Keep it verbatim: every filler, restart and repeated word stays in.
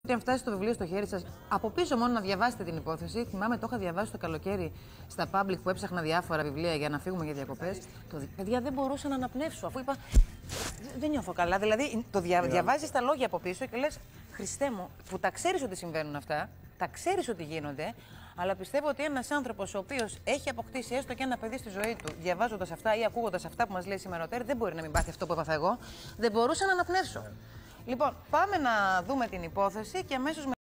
Όταν φτάσει το βιβλίο στο χέρι σας, από πίσω μόνο να διαβάσετε την υπόθεση. Θυμάμαι, το είχα διαβάσει το καλοκαίρι στα public που έψαχνα διάφορα βιβλία για να φύγουμε για διακοπές. Το παιδιά δεν μπορούσα να αναπνεύσω, αφού είπα. Δεν νιώθω καλά. Δηλαδή, το δια... διαβάζεις τα λόγια από πίσω και λες, Χριστέ μου, που τα ξέρεις ότι συμβαίνουν αυτά, τα ξέρεις ότι γίνονται, αλλά πιστεύω ότι ένας άνθρωπος ο οποίος έχει αποκτήσει έστω και ένα παιδί στη ζωή του, διαβάζοντας αυτά ή ακούγοντας αυτά που μας λέει σήμερα ο Τέρι, δεν μπορεί να μην πάθει αυτό που έπαθα εγώ. Δεν μπορούσα να αναπνεύσω. Λοιπόν, πάμε να δούμε την υπόθεση και αμέσως